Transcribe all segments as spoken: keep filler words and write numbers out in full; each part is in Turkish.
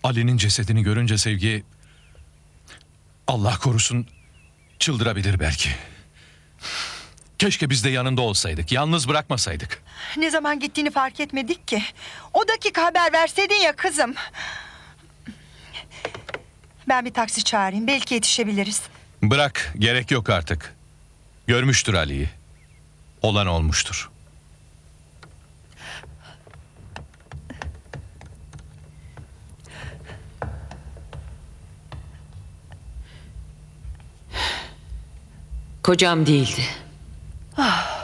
Ali'nin cesedini görünce Sevgi, Allah korusun, çıldırabilir belki. Keşke biz de yanında olsaydık, yalnız bırakmasaydık. Ne zaman gittiğini fark etmedik ki. O dakika haber verseydin ya kızım. Ben bir taksi çağırayım, belki yetişebiliriz. Bırak, gerek yok artık. Görmüştür Ali'yi. Olan olmuştur. Kocam değildi. Ah.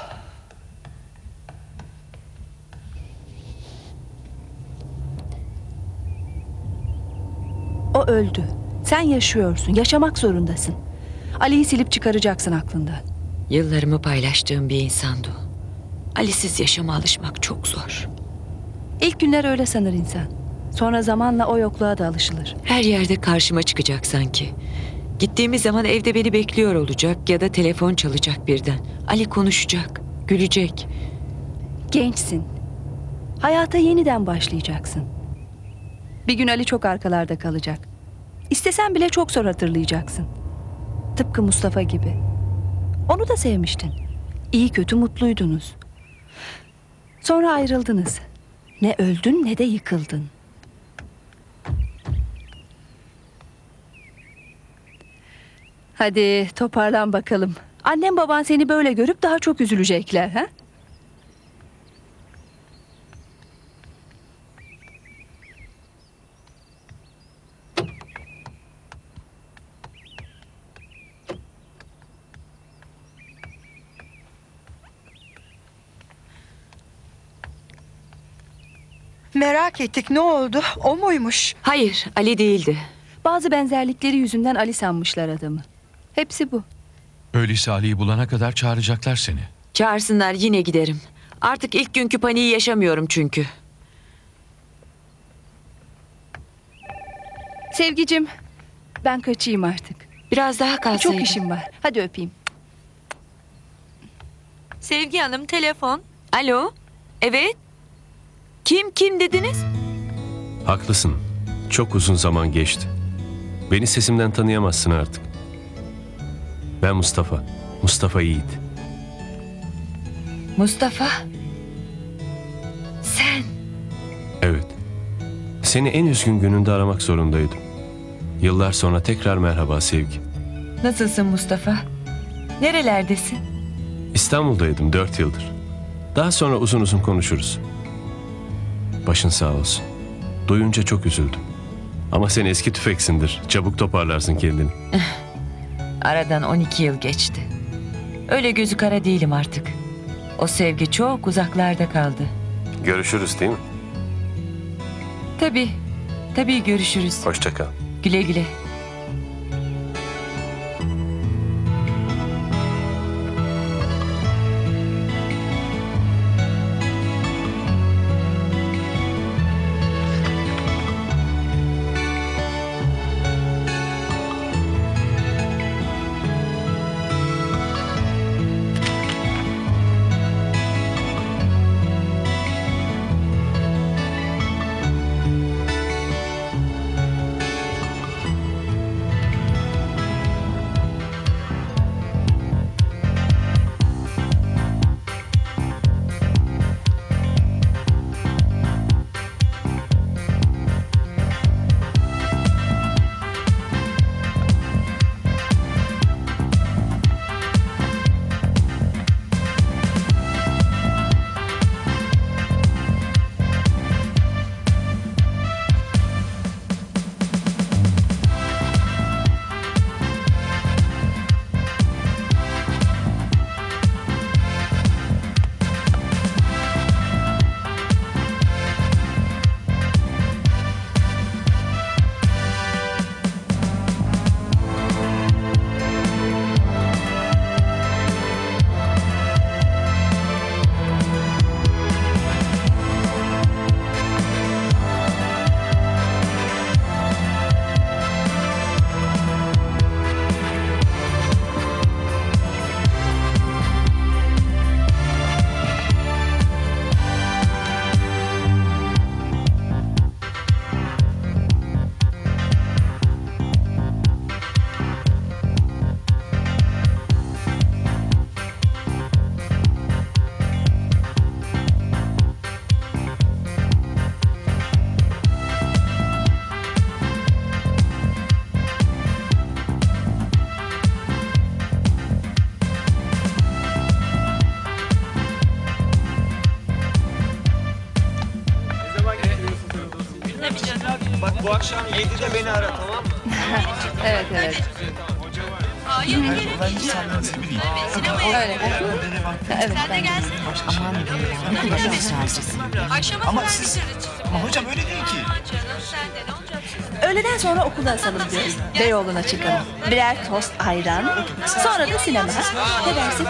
O öldü. Sen yaşıyorsun. Yaşamak zorundasın. Ali'yi silip çıkaracaksın aklından. Yıllarımı paylaştığım bir insandı o. Ali'siz yaşama alışmak çok zor. İlk günler öyle sanır insan. Sonra zamanla o yokluğa da alışılır. Her yerde karşıma çıkacak sanki. Gittiğimiz zaman evde beni bekliyor olacak ya da telefon çalacak birden. Ali konuşacak, gülecek. Gençsin. Hayata yeniden başlayacaksın. Bir gün Ali çok arkalarda kalacak. İstesen bile çok zor hatırlayacaksın. Tıpkı Mustafa gibi. Onu da sevmiştin. İyi kötü mutluydunuz. Sonra ayrıldınız. Ne öldün ne de yıkıldın. Hadi toparlan bakalım. Annem baban seni böyle görüp daha çok üzülecekler, ha? Merak ettik, ne oldu? O muymuş? Hayır, Ali değildi. Bazı benzerlikleri yüzünden Ali sanmışlar adamı. Hepsi bu. Öyleyse Ali'yi bulana kadar çağıracaklar seni. Çağırsınlar, yine giderim. Artık ilk günkü paniği yaşamıyorum çünkü. Sevgicim, ben kaçayım artık. Biraz daha kalsaydın. Çok işim var. Hadi öpeyim. Sevgi Hanım, telefon. Alo, evet. Kim, kim dediniz? Haklısın. Çok uzun zaman geçti. Beni sesimden tanıyamazsın artık. Ben Mustafa. Mustafa Yiğit. Mustafa. Sen. Evet. Seni en üzgün gününde aramak zorundaydım. Yıllar sonra tekrar merhaba Sevgi. Nasılsın Mustafa? Nerelerdesin? İstanbul'daydım dört yıldır. Daha sonra uzun uzun konuşuruz. Başın sağ olsun. Duyunca çok üzüldüm. Ama sen eski tüfeksindir. Çabuk toparlarsın kendini. Aradan on iki yıl geçti. Öyle gözü kara değilim artık. O sevgi çok uzaklarda kaldı. Görüşürüz değil mi? Tabii. Tabii görüşürüz. Hoşça kal. Güle güle. Bak bu akşam yedide beni ara, tamam mı? Evet evet. Öyle. Evet ben de. Ama siz... Ama hocam öyle değil ki. Öğleden sonra okula asalım diyoruz. Beyoğlu'na çıkalım. Birer tost ayran. Sonra da sinema. Ne dersin?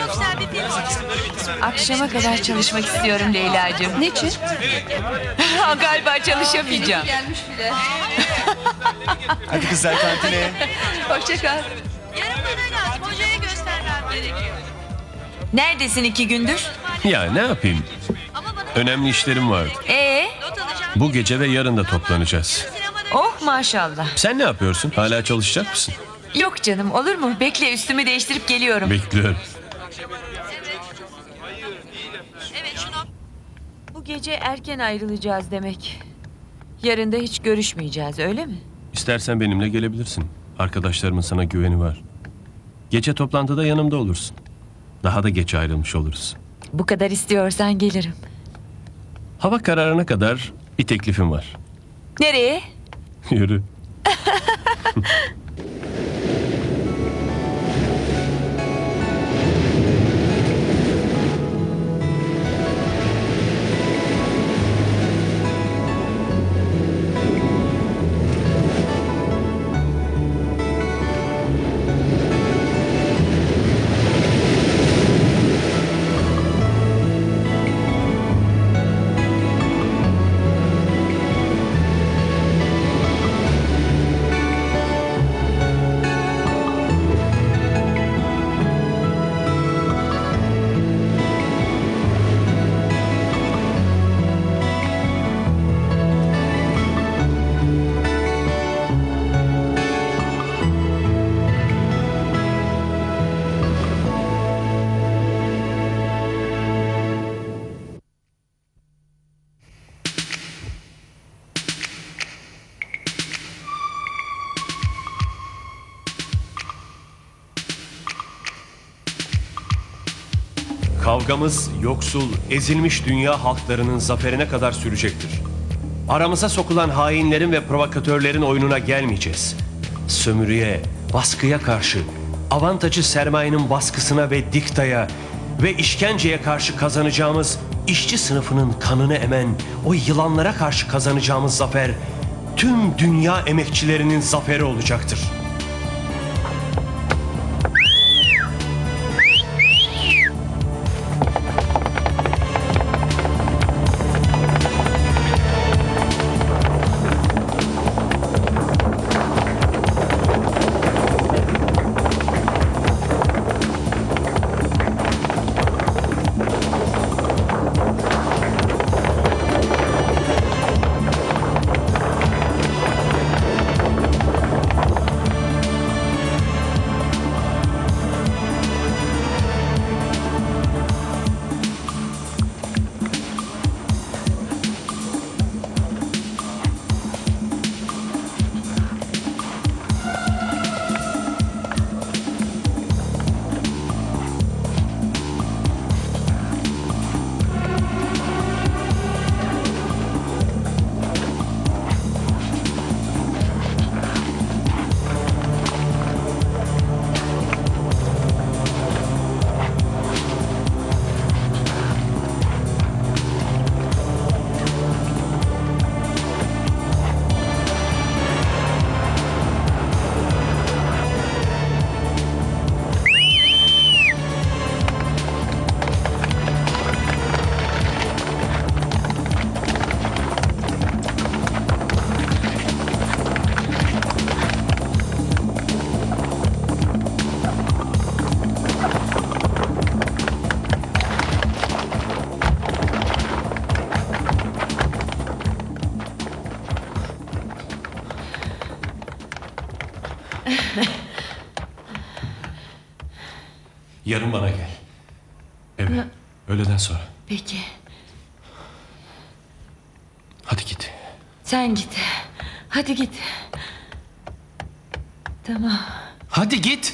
Akşama kadar çalışmak istiyorum Leyla'cığım. Niçin? Galiba çalışamayacağım. Gelmiş bile. Hadi kızlar kantine. Hoşça kal. Yarın bana lazım. Hocaya göstermem gerekiyor. Neredesin iki gündür? Ya ne yapayım? Ama bana Önemli işlerim var. Ee, not alacağım. Bu gece ve yarın da toplanacağız. Sinemada oh maşallah. Sen ne yapıyorsun? Hala çalışacak mısın? Yok canım, olur mu? Bekle, üstümü değiştirip geliyorum. Bekliyorum. evet şunu. Bu gece erken ayrılacağız demek. Yarın da hiç görüşmeyeceğiz, öyle mi? İstersen benimle gelebilirsin. Arkadaşlarımın sana güveni var. Gece toplantıda yanımda olursun. Daha da geç ayrılmış oluruz. Bu kadar istiyorsan gelirim. Hava kararına kadar bir teklifim var. Nereye? Yürü. Kavgamız yoksul, ezilmiş dünya halklarının zaferine kadar sürecektir. Aramıza sokulan hainlerin ve provokatörlerin oyununa gelmeyeceğiz. Sömürüye, baskıya karşı, avantajı sermayenin baskısına ve diktaya ve işkenceye karşı kazanacağımız, işçi sınıfının kanını emen o yılanlara karşı kazanacağımız zafer, tüm dünya emekçilerinin zaferi olacaktır. Yarın bana gel. Evet. Öğleden sonra. Peki, Hadi git. sen git. Hadi git. Tamam. Hadi git.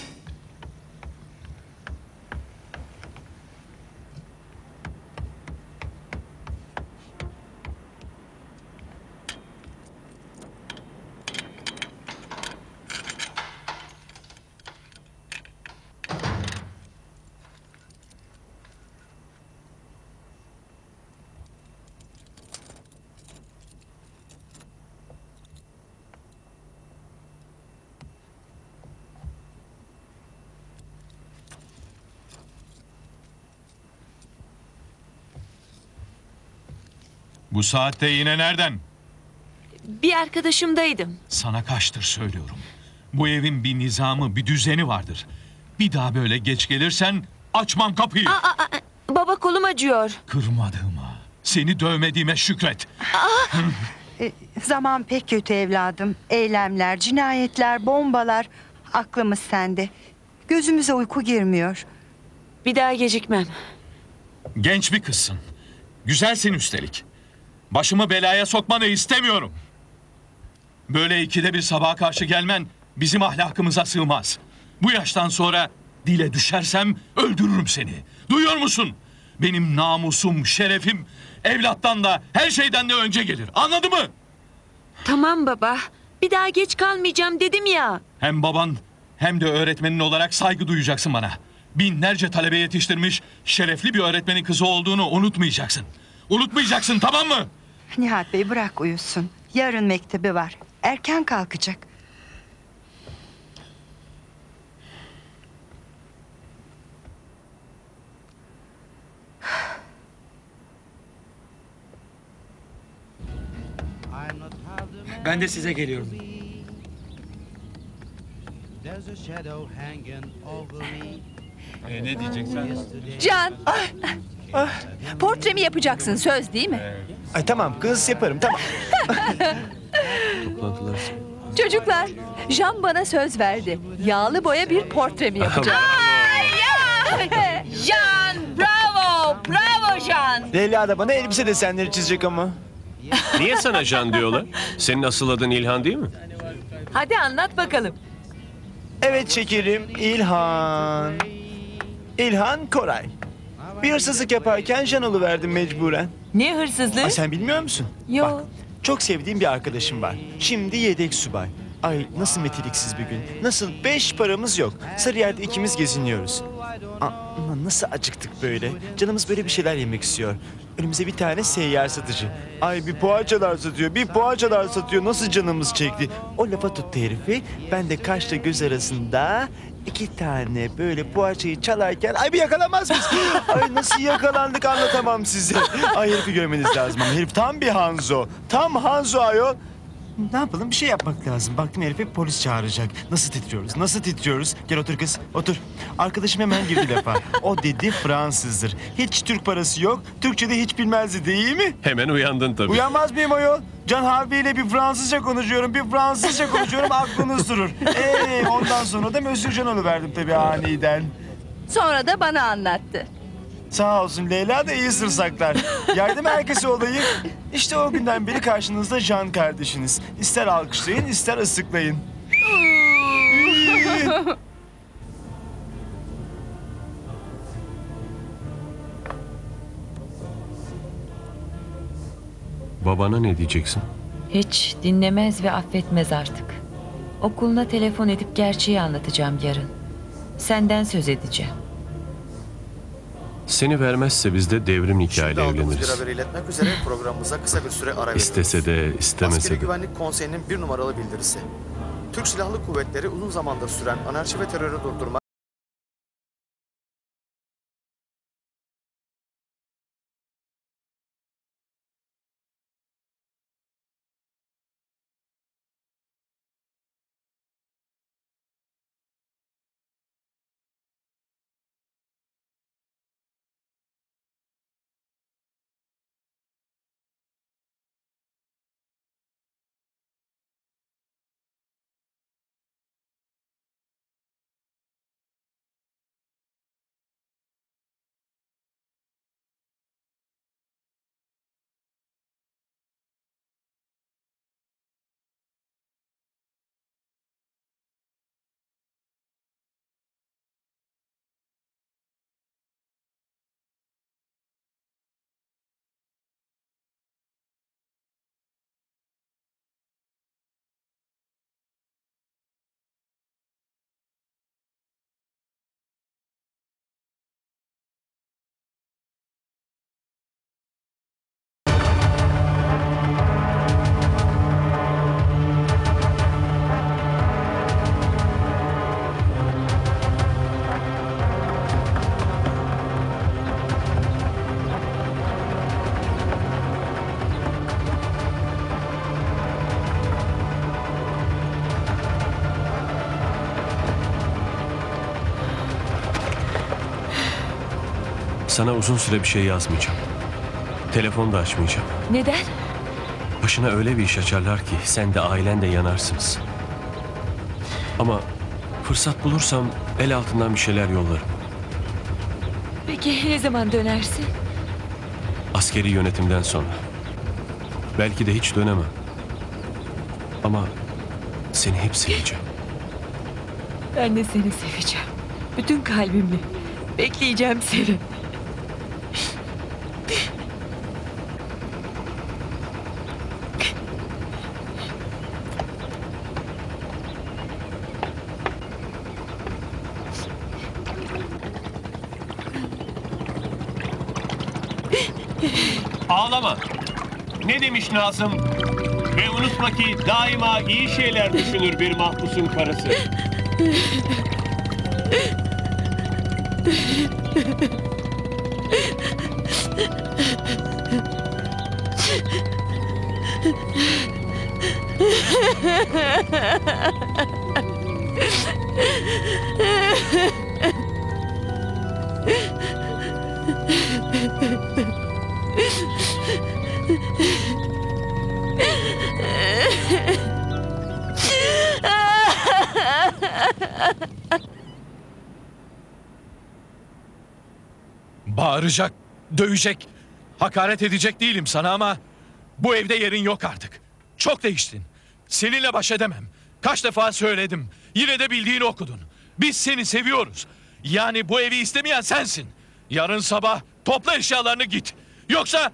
Bu saatte yine nereden? Bir arkadaşımdaydım. Sana kaçtır söylüyorum. Bu evin bir nizamı, bir düzeni vardır. Bir daha böyle geç gelirsen açmam kapıyı. Baba kolum acıyor. Kırmadığıma, seni dövmediğime şükret. E, zaman pek kötü evladım. Eylemler, cinayetler, bombalar. Aklımız sende. Gözümüze uyku girmiyor. Bir daha gecikmem. Genç bir kızsın. Güzelsin üstelik. Başımı belaya sokmanı istemiyorum. Böyle ikide bir sabaha karşı gelmen bizim ahlakımıza sığmaz. Bu yaştan sonra dile düşersem öldürürüm seni. Duyuyor musun? Benim namusum, şerefim evlattan da her şeyden de önce gelir. Anladın mı? Tamam baba. Bir daha geç kalmayacağım dedim ya. Hem baban hem de öğretmenin olarak saygı duyacaksın bana. Binlerce talebe yetiştirmiş şerefli bir öğretmenin kızı olduğunu unutmayacaksın. Unutmayacaksın, tamam mı? Nihat Bey bırak uyusun. Yarın mektebi var. Erken kalkacak. Ben de size geliyorum. E, ne diyeceksin? Can. Portremi yapacaksın, söz değil mi? Ay tamam kız yaparım tamam. Toplantılar. Çocuklar, Can bana söz verdi. Yağlı boya bir portremi yapacak. Can, bravo, bravo Can. Leyla da bana elbise desenleri çizecek ama. Niye sana Can diyorlar? Senin asıl adın İlhan değil mi? Hadi anlat bakalım. Evet şekerim, İlhan. İlhan Koray. Bir hırsızlık yaparken Can verdim mecburen. Ne hırsızlığı? Ay sen bilmiyor musun? Yo. Bak, çok sevdiğim bir arkadaşım var. Şimdi yedek subay. Ay nasıl meteliksiz bir gün. Nasıl beş paramız yok. Sarıyer'de ikimiz geziniyoruz. Aa, nasıl acıktık böyle. Canımız böyle bir şeyler yemek istiyor. Önümüze bir tane seyyar satıcı. Ay bir poğaçalar satıyor, bir poğaçalar satıyor. Nasıl canımız çekti. O lafa tuttu herifi. Ben de kaşla göz arasında iki tane böyle poğaçayı çalarken... Ay bir yakalanmaz mıyız? Ay nasıl yakalandık anlatamam size. Ay herifi görmeniz lazım ama herif tam bir Hanzo. Tam Hanzo ayol. Ne yapalım? Bir şey yapmak lazım. Baktım herife polis çağıracak. Nasıl titriyoruz? Nasıl titriyoruz? Gel otur kız, otur. Arkadaşım hemen girdi lafa. O dedi Fransızdır. Hiç Türk parası yok. Türkçe'de hiç bilmezdi değil mi? Hemen uyandın tabii. Uyanmaz mıyım ayol? Can Harbi ile bir Fransızca konuşuyorum. Bir Fransızca konuşuyorum. Aklınız durur. Ee, ondan sonra da Monsieur Can'ı verdim tabii aniden. Sonra da bana anlattı. Sağ olsun Leyla da iyi sır saklar. Yardım herkese olayı. İşte o günden beri karşınızda Can kardeşiniz. İster alkışlayın, ister ıslıklayın. Babana ne diyeceksin? Hiç dinlemez ve affetmez artık. Okuluna telefon edip gerçeği anlatacağım yarın. Senden söz edeceğim. Seni vermezse biz de devrim Şimdi nikahıyla aldığımız bir evleniriz. haberi iletmek üzere programımıza kısa bir süre ara veriyoruz. İstese de istemese Askeri de. Güvenlik Konseyi'nin bir numaralı bildirisi. Türk Silahlı Kuvvetleri uzun zamandır süren anarşi ve terörü durdurmak Sana uzun süre bir şey yazmayacağım. Telefon da açmayacağım. Neden? Başına öyle bir iş açarlar ki sen de ailen de yanarsınız. Ama fırsat bulursam el altından bir şeyler yollarım. Peki ne zaman dönersin? Askeri yönetimden sonra. Belki de hiç dönemem. Ama seni hep seveceğim. Ben de seni seveceğim. Bütün kalbimle. Bekleyeceğim seni. Ağlama. Ne demiş Nazım? Ve unutma ki daima iyi şeyler düşünür bir mahpusun karısı. Bağıracak, dövecek, hakaret edecek değilim sana ama bu evde yerin yok artık. Çok değiştin. Seninle baş edemem. Kaç defa söyledim. Yine de bildiğini okudun. Biz seni seviyoruz. Yani bu evi istemeyen sensin. Yarın sabah topla eşyalarını git. Yoksa...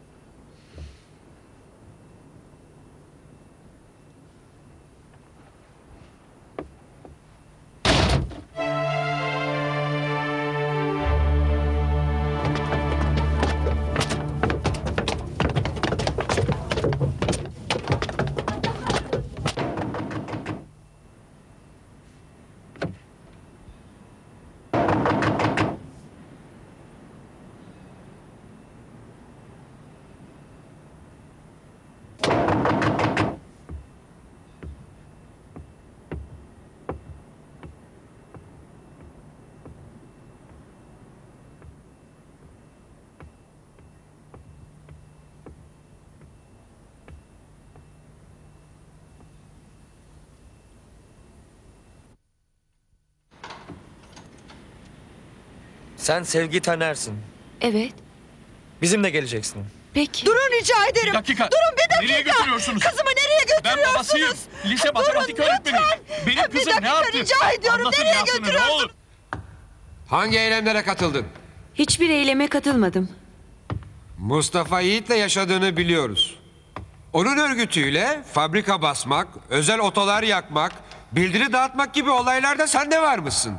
Sen Sevgi Taner'sin. Evet. Bizimle geleceksin. Peki. Durun rica ederim. Bir dakika. Durun bir dakika. Nereye götürüyorsunuz? Kızımı nereye Ben götürüyorsunuz? babasıyım. Lise matematik Durun, öğretmeni. lütfen. Benim Bir kızım dakika, ne yaptı? rica ediyorum. Anlatın Nereye ne yaptığını, ne götürüyorsunuz? olur. Hangi eylemlere katıldın? Hiçbir eyleme katılmadım. Mustafa Yiğit'le yaşadığını biliyoruz. Onun örgütüyle fabrika basmak, özel otolar yakmak, bildiri dağıtmak gibi olaylarda sen de var mısın?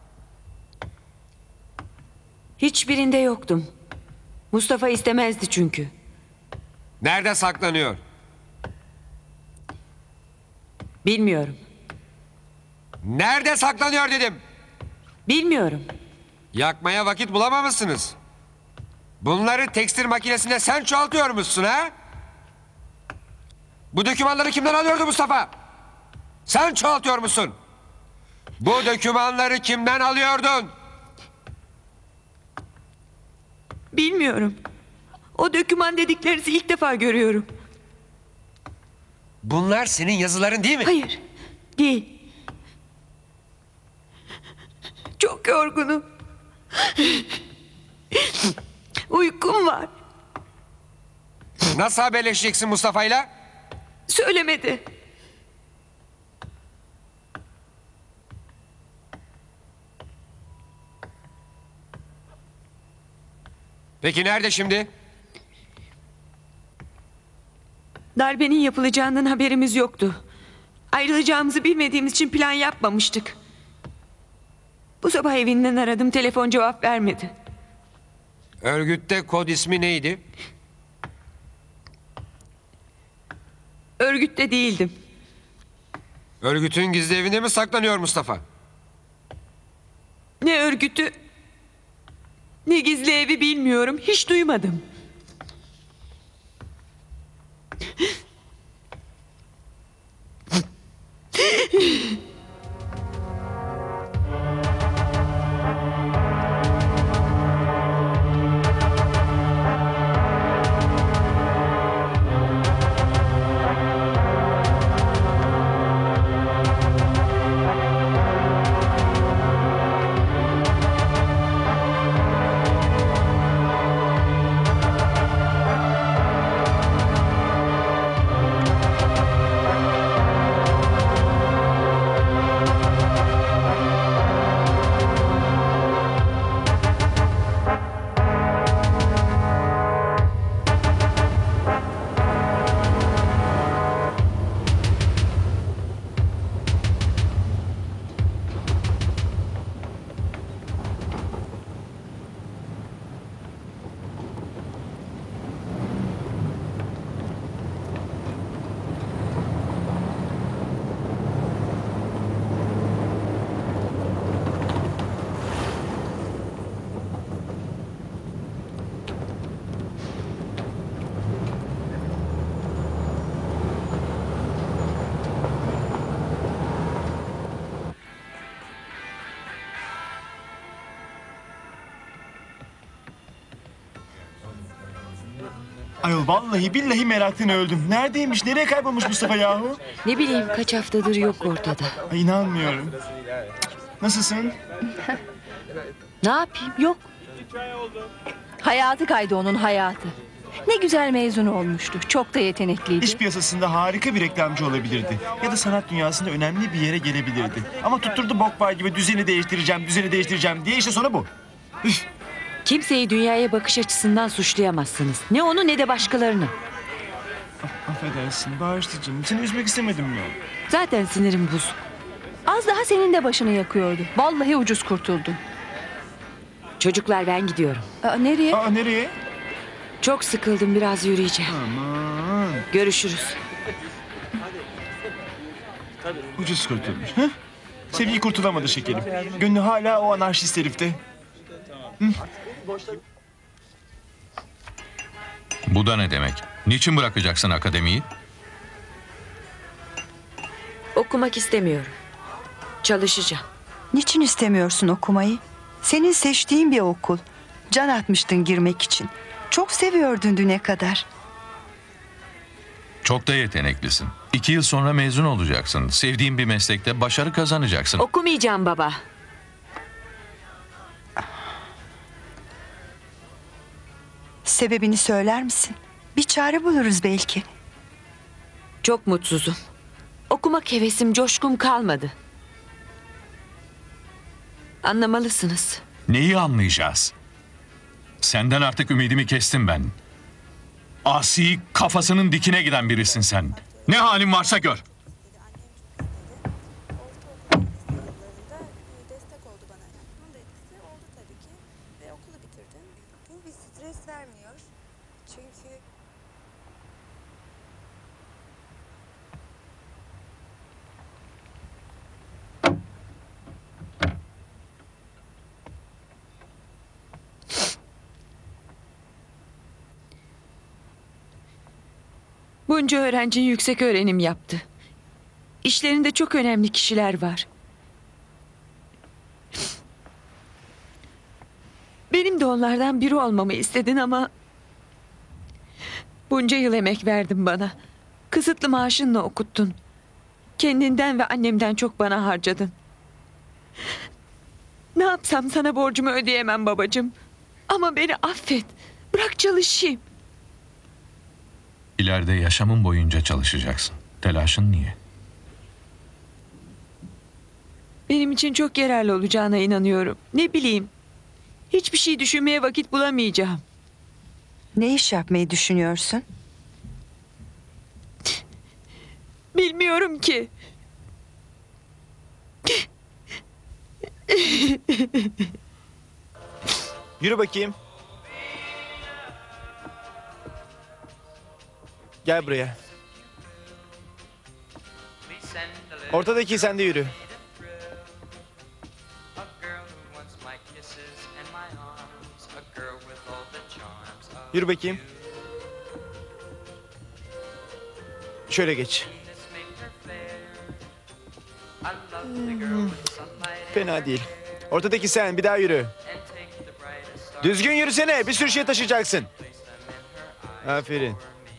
Hiçbirinde yoktum. Mustafa istemezdi çünkü. Nerede saklanıyor? Bilmiyorum. Nerede saklanıyor dedim. Bilmiyorum. Yakmaya vakit bulamamışsınız. Bunları tekstil makinesinde sen çoğaltıyormuşsun ha? Bu dokümanları kimden alıyordu Mustafa? Sen çoğaltıyormuşsun. Bu dokümanları kimden alıyordun? Bilmiyorum. O döküman dediklerinizi ilk defa görüyorum. Bunlar senin yazıların değil mi? Hayır. Değil. Çok yorgunum. Uykum var. Nasıl haberleşeceksin Mustafa'yla? Söylemedi. Peki nerede şimdi? Darbenin yapılacağından haberimiz yoktu. Ayrılacağımızı bilmediğimiz için plan yapmamıştık. Bu sabah evinden aradım, telefon cevap vermedi. Örgütte kod ismi neydi? Örgütte değildim. Örgütün gizli evinde mi saklanıyor Mustafa? Ne örgütü, ne gizli evi bilmiyorum, hiç duymadım. Ayol vallahi billahi meraktan öldüm. Neredeymiş? Nereye kaybolmuş Mustafa yahu? Ne bileyim kaç haftadır yok ortada. Ay inanmıyorum. Nasılsın? Ne yapayım? Yok. Hayatı kaydı onun hayatı. Ne güzel mezun olmuştu. Çok da yetenekliydi. İş piyasasında harika bir reklamcı olabilirdi. Ya da sanat dünyasında önemli bir yere gelebilirdi. Ama tutturdu bok var gibi düzeni değiştireceğim, düzeni değiştireceğim diye işte sonu bu. Üf. Kimseyi dünyaya bakış açısından suçlayamazsınız. Ne onu ne de başkalarını. Affedersin bağışlayacağım. Seni üzmek istemedim ya. Zaten sinirim buz. Az daha senin de başını yakıyordu. Vallahi ucuz kurtuldun. Çocuklar ben gidiyorum. Aa, nereye? Aa nereye? Çok sıkıldım, biraz yürüyeceğim. Aman. Görüşürüz. Ucuz kurtulmuş. Hı? Sevgi kurtulamadı şekerim. Gönlü hala o anarşist herifte. Hı? Bu da ne demek? Niçin bırakacaksın akademiyi? Okumak istemiyorum. Çalışacağım. Niçin istemiyorsun okumayı? Senin seçtiğin bir okul. Can atmıştın girmek için. Çok seviyordun düne kadar. Çok da yeteneklisin. İki yıl sonra mezun olacaksın. Sevdiğin bir meslekte başarı kazanacaksın. Okumayacağım baba. Sebebini söyler misin? Bir çare buluruz belki. Çok mutsuzum. Okumak hevesim, coşkum kalmadı. Anlamalısınız. Neyi anlayacağız? Senden artık ümidimi kestim ben. Asi, kafasının dikine giden birisin sen. Ne halin varsa gör. Destek oldu bana. Bunun da etkisi oldu tabii ki. Ve okulu bitirdim. Bu bir stres vermiyor. Çünkü Bunca öğrenci yüksek öğrenim yaptı. İşlerinde çok önemli kişiler var. Benim de onlardan biri olmamı istedin ama... Bunca yıl emek verdin bana. Kısıtlı maaşınla okuttun. Kendinden ve annemden çok bana harcadın. Ne yapsam sana borcumu ödeyemem babacığım. Ama beni affet. Bırak çalışayım. İleride yaşamın boyunca çalışacaksın. Telaşın niye? Benim için çok yararlı olacağına inanıyorum. Ne bileyim. Hiçbir şey düşünmeye vakit bulamayacağım. Ne iş yapmayı düşünüyorsun? Bilmiyorum ki. Yürü bakayım. Gel buraya. Ortadaki sen de yürü. Yürü bakayım. Şöyle geç. Hmm, fena değil. Ortadaki sen bir daha yürü. Düzgün yürüsene. Bir sürü şey taşıyacaksın. Aferin.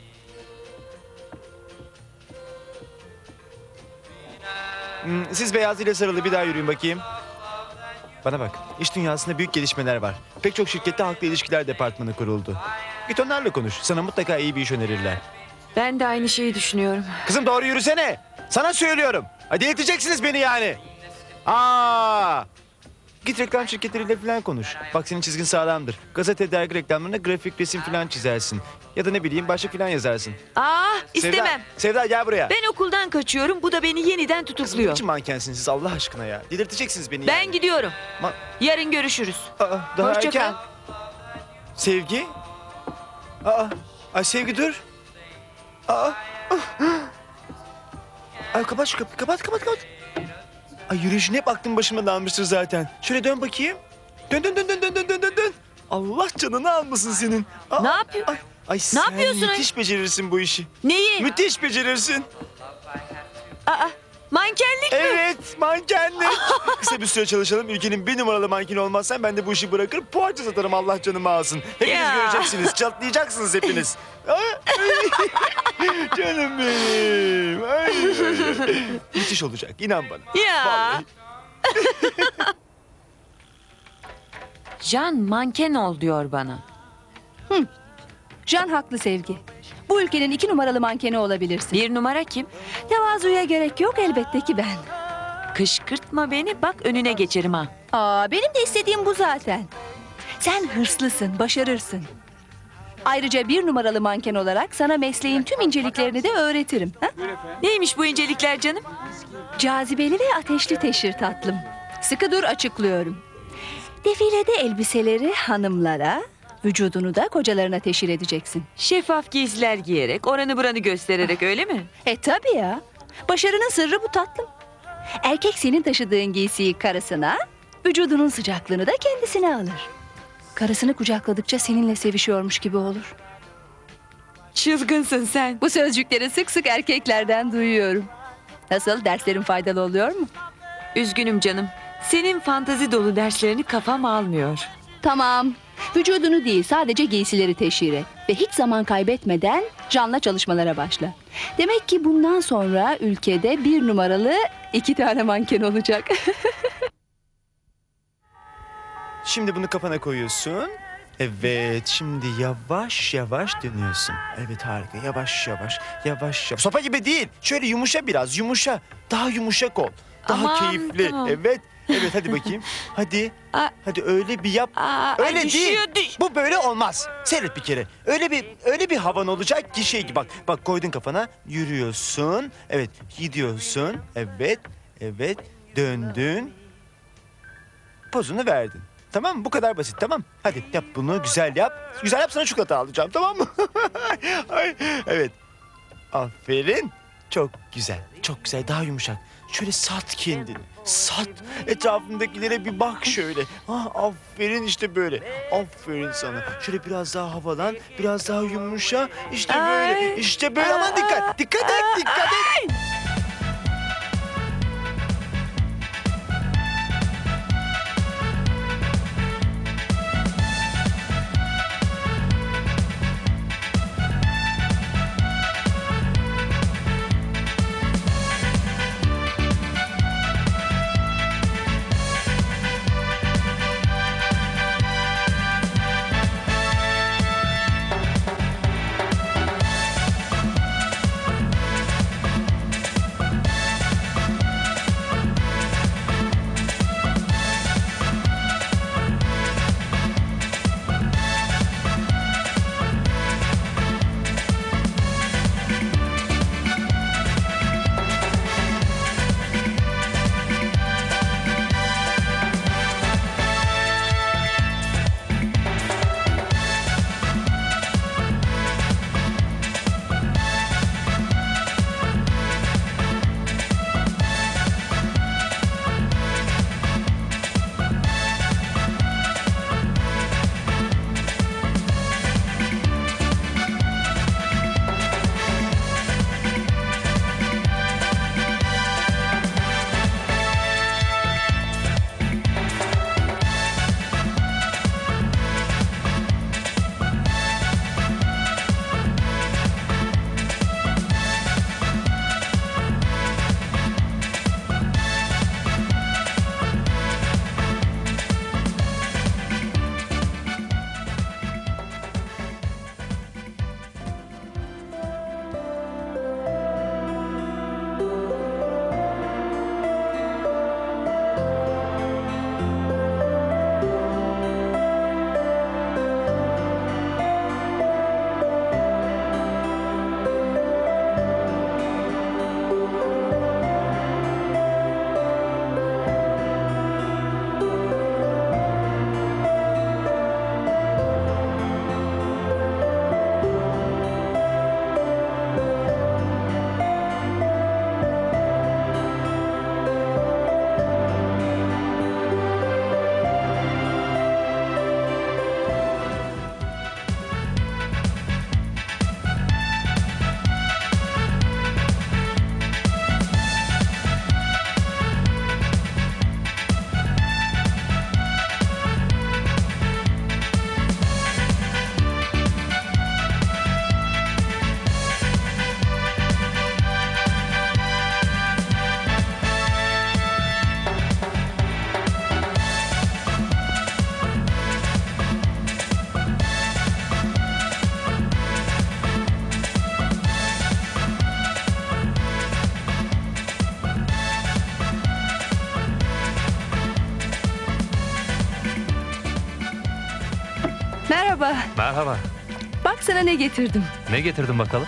Hmm, siz Beyaz ile sarılı bir daha yürüyün bakayım. Bana bak, iş dünyasında büyük gelişmeler var. Pek çok şirkette halkla ilişkiler departmanı kuruldu. Git onlarla konuş. Sana mutlaka iyi bir iş önerirler. Ben de aynı şeyi düşünüyorum. Kızım doğru yürüsene. Sana söylüyorum. Hadi delirteceksiniz beni yani. Aa! Git reklam şirketleriyle falan konuş. Bak senin çizgin sağlamdır. Gazete, dergi reklamlarına grafik, resim falan çizersin. Ya da ne bileyim başlık falan yazarsın. Aa, istemem. Sevda, Sevda gel buraya. Ben okuldan kaçıyorum. Bu da beni yeniden Kızım tutukluyor. niçin mankensiniz siz Allah aşkına ya? Delirteceksiniz beni Ben yani. gidiyorum. Ma- Yarın görüşürüz. Aa, daha Hoşça erken. kal. Sevgi? Aa, ay Sevgi dur. Aa. Ay kapat şu kapıyı, kapat kapat kapat. Ay yürüyüşün hep aklım başıma dalmıştır zaten. Şöyle dön bakayım. Dön dön dön dön dön dön dön dön dön. Allah canını almasın senin. Aa, Ne yapıyor? Ay, ay sen yapıyorsun? müthiş becerirsin bu işi. Neyi? Müthiş becerirsin. Aa, Mankenlik mi? Evet, mankenlik. Kısa bir süre çalışalım. Ülkenin bir numaralı mankeni olmazsan ben de bu işi bırakır poğaça satarım, Allah canımı alsın. Hepiniz Ya. göreceksiniz, çatlayacaksınız hepiniz. Ay, canım benim. Ay. Müthiş olacak, inan bana. Ya. Vallahi. Can manken ol diyor bana. Can haklı Sevgi. Bu ülkenin iki numaralı mankeni olabilirsin. Bir numara kim? Tevazuya gerek yok, elbette ki ben. Kışkırtma beni, bak önüne geçerim ha. Aa, benim de istediğim bu zaten. Sen hırslısın, başarırsın. Ayrıca bir numaralı manken olarak sana mesleğin tüm inceliklerini de öğretirim. Ha? Neymiş bu incelikler canım? Cazibeli ve ateşli teşhir tatlım. Sıkı dur, açıklıyorum. Defilede elbiseleri hanımlara, vücudunu da kocalarına teşhir edeceksin. Şeffaf giysiler giyerek, oranı buranı göstererek, öyle mi? E tabii ya. Başarının sırrı bu tatlım. Erkek senin taşıdığın giysiyi karısına, vücudunun sıcaklığını da kendisine alır. Karısını kucakladıkça seninle sevişiyormuş gibi olur. Çılgınsın sen. Bu sözcükleri sık sık erkeklerden duyuyorum. Nasıl, derslerin faydalı oluyor mu? Üzgünüm canım. Senin fantazi dolu derslerini kafam almıyor. Tamam. Vücudunu değil, sadece giysileri teşhir et. Ve hiç zaman kaybetmeden Can'la çalışmalara başla. Demek ki bundan sonra ülkede bir numaralı iki tane manken olacak. Şimdi bunu kafana koyuyorsun. Evet, şimdi yavaş yavaş dönüyorsun. Evet, harika. Yavaş yavaş, yavaş yavaş. Sopa gibi değil. Şöyle yumuşa biraz, yumuşa. Daha yumuşak ol. Daha Aman, keyifli. tamam. Evet, evet hadi bakayım. Hadi, Aa. hadi öyle bir yap. Aa, öyle ay, değil. düşüyor, düş- Bu böyle olmaz. Seyret bir kere. Öyle bir öyle bir havan olacak ki şey gibi. Bak, bak koydun kafana, yürüyorsun. Evet, gidiyorsun. Evet, evet. Döndün. Pozunu verdin. Tamam mı? Bu kadar basit, tamam. Hadi yap bunu, güzel yap. Güzel yap, sana çikolata alacağım, tamam mı? Ay, evet. Aferin. Çok güzel, çok güzel. Daha yumuşak. Şöyle sat kendini. Sat. Etrafındakilere bir bak şöyle. Ah, aferin, işte böyle. Aferin sana. Şöyle biraz daha havalan, biraz daha yumuşa. İşte böyle, Ay. işte böyle. Aman dikkat, dikkat et, dikkat et. Merhaba. Merhaba. Bak sana ne getirdim. Ne getirdin bakalım?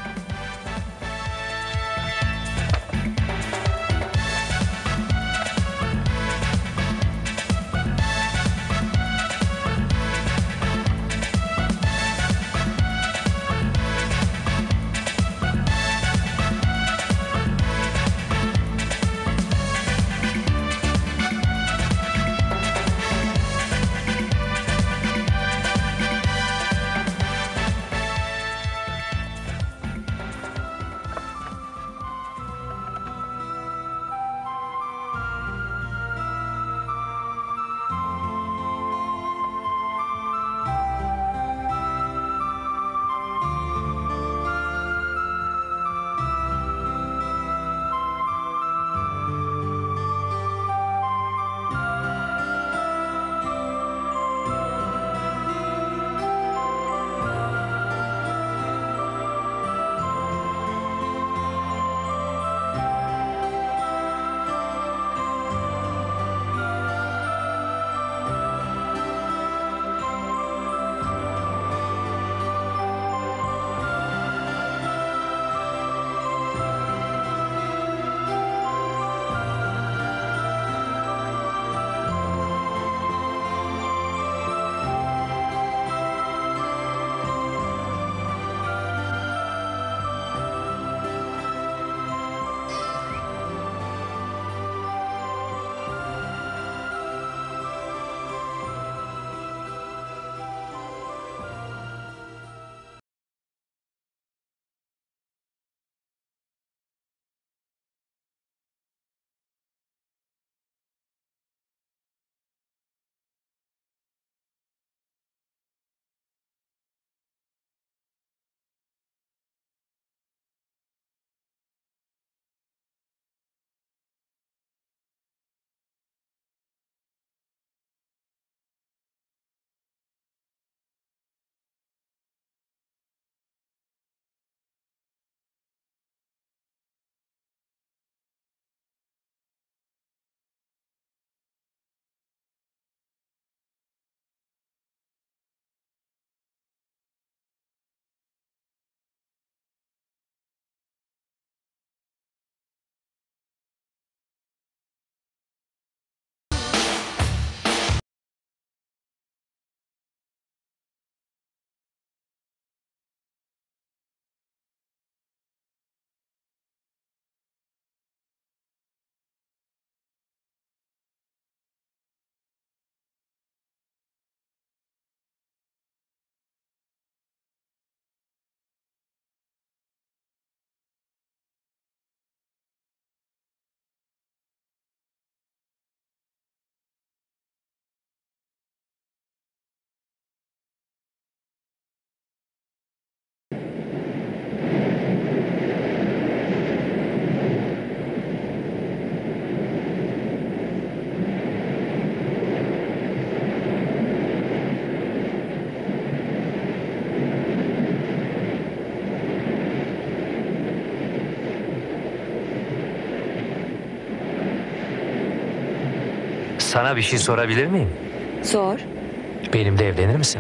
Sana bir şey sorabilir miyim? Sor. Benimle evlenir misin?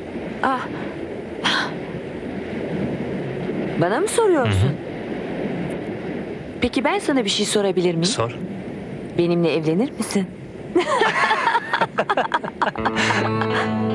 Ah. Bana mı soruyorsun? Hı hı. Peki ben sana bir şey sorabilir miyim? Sor. Benimle evlenir misin?